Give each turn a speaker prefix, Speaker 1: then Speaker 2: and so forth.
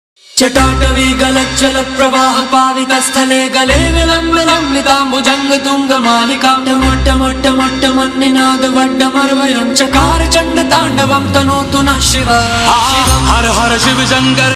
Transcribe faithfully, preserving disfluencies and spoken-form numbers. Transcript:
Speaker 1: चटाटवी गलज्जल प्रवाह पावित स्थले गले विलम्ब लम्बिताम्बुजंग तुंग मालिका मोट्ट मोट्ट मोट्ट मन्निनाद वड्डमर्वयं चकार चंड तांडवं तनोतु नः शिव हर हर शिव शंकर।